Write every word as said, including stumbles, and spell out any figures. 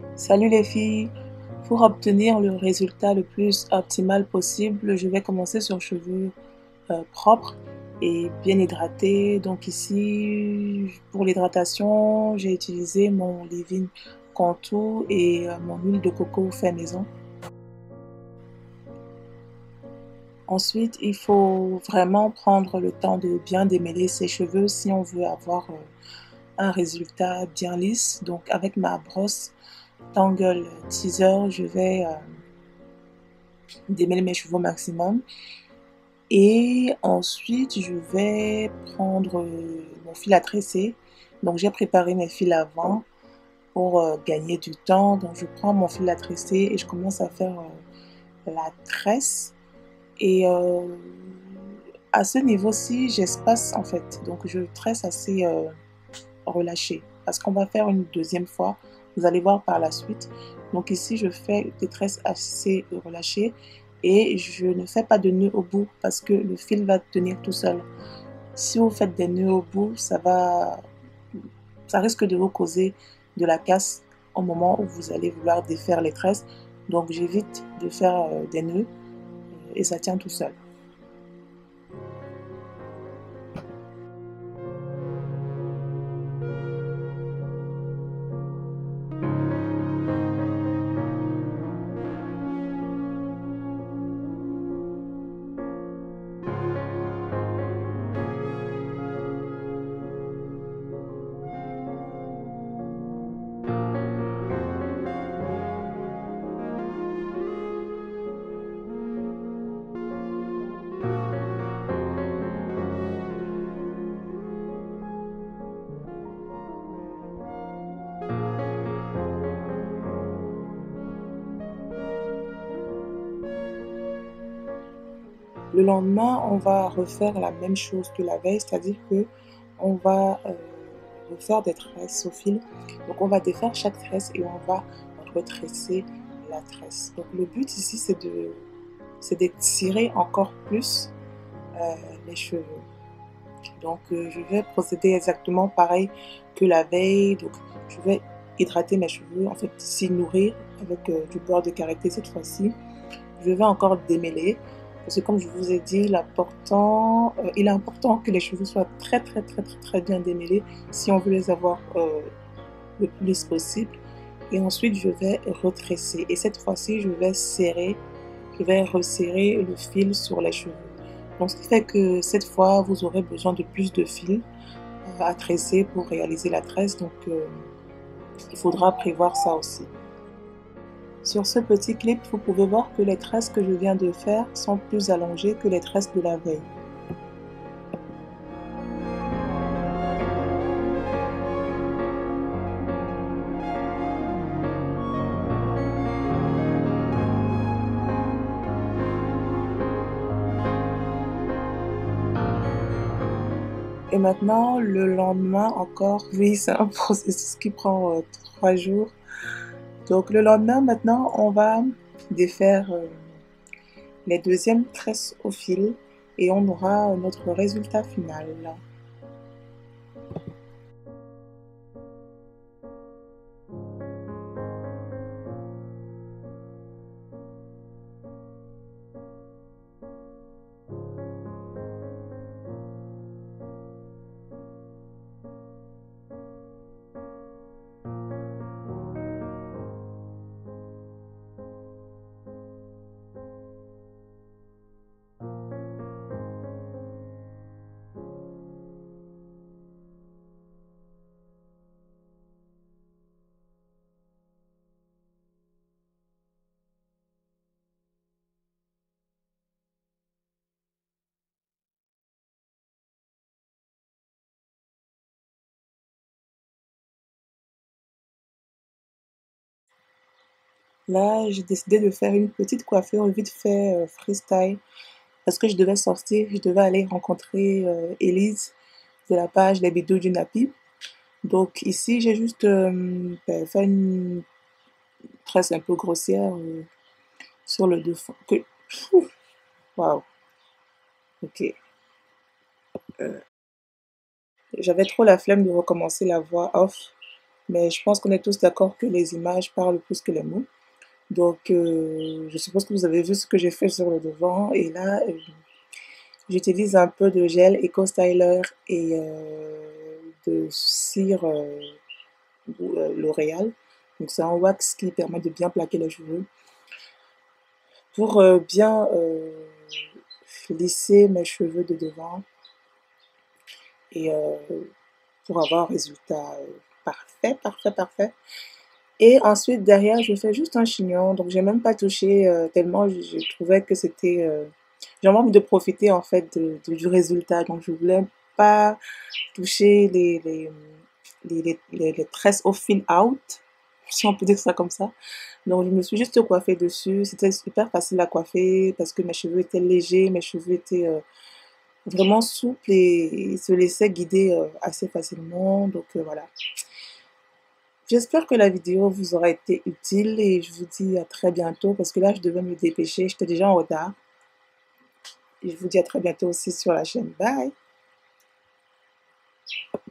Salut les filles! Pour obtenir le résultat le plus optimal possible, je vais commencer sur cheveux euh, propres et bien hydratés. Donc ici, pour l'hydratation, j'ai utilisé mon leave-in Contour et euh, mon huile de coco fait maison. Ensuite, il faut vraiment prendre le temps de bien démêler ses cheveux si on veut avoir euh, un résultat bien lisse. Donc avec ma brosse Tangle Teaser, je vais euh, démêler mes cheveux au maximum. Et ensuite, je vais prendre euh, mon fil à tresser. Donc, j'ai préparé mes fils avant pour euh, gagner du temps. Donc, je prends mon fil à tresser et je commence à faire euh, la tresse. Et euh, à ce niveau-ci, j'espace en fait. Donc, je tresse assez euh, relâché. Parce qu'on va faire une deuxième fois. Vous allez voir par la suite. Donc ici, je fais des tresses assez relâchées et je ne fais pas de nœud au bout parce que le fil va tenir tout seul. Si vous faites des nœuds au bout, ça va, ça risque de vous causer de la casse au moment où vous allez vouloir défaire les tresses. Donc j'évite de faire euh, des nœuds et ça tient tout seul. Le lendemain, on va refaire la même chose que la veille, c'est-à-dire que on va euh, refaire des tresses au fil. Donc on va défaire chaque tresse et on va retresser la tresse. Donc le but ici, c'est de c'est d'étirer encore plus euh, les cheveux. Donc euh, je vais procéder exactement pareil que la veille. Donc je vais hydrater mes cheveux, en fait s'y nourrir avec euh, du beurre de karité cette fois-ci. Je vais encore démêler. Parce que comme je vous ai dit, l'important, euh, il est important que les cheveux soient très très très très très bien démêlés si on veut les avoir euh, le plus possible. Et ensuite, je vais retresser. Et cette fois-ci, je vais serrer, je vais resserrer le fil sur les cheveux. Donc, ce qui fait que cette fois, vous aurez besoin de plus de fil euh, à tresser pour réaliser la tresse. Donc, euh, il faudra prévoir ça aussi. Sur ce petit clip, vous pouvez voir que les tresses que je viens de faire sont plus allongées que les tresses de la veille. Et maintenant, le lendemain encore, oui, c'est un processus qui prend euh, trois jours. Donc le lendemain, maintenant, on va défaire euh, les deuxièmes tresses au fil et on aura notre résultat final. Là, j'ai décidé de faire une petite coiffure vite fait euh, freestyle parce que je devais sortir, je devais aller rencontrer euh, Elise de la page Les Bidous du Napi. Donc ici, j'ai juste euh, ben, fait une tresse un peu grossière euh, sur le devant. Que... Waouh, ok. Euh, J'avais trop la flemme de recommencer la voix off. Mais je pense qu'on est tous d'accord que les images parlent plus que les mots. Donc, euh, je suppose que vous avez vu ce que j'ai fait sur le devant. Et là, euh, j'utilise un peu de gel Eco Styler et euh, de cire euh, euh, L'Oréal. Donc, c'est un wax qui permet de bien plaquer les cheveux pour euh, bien euh, lisser mes cheveux de devant et euh, pour avoir un résultat euh, parfait, parfait, parfait. Et ensuite, derrière, je fais juste un chignon. Donc, j'ai même pas touché euh, tellement je, je trouvais que c'était... euh, j'ai envie de profiter en fait de, de- du résultat. Donc, je voulais pas toucher les, les, les, les, les- les tresses au fil out, si on peut dire ça comme ça. Donc, je me suis juste coiffée dessus. C'était super facile à coiffer parce que mes cheveux étaient légers, mes cheveux étaient euh, vraiment souples et, ils se laissaient guider euh, assez facilement. Donc, euh, voilà. J'espère que la vidéo vous aura été utile et je vous dis à très bientôt parce que là, je devais me dépêcher. J'étais déjà en retard. Et je vous dis à très bientôt aussi sur la chaîne. Bye!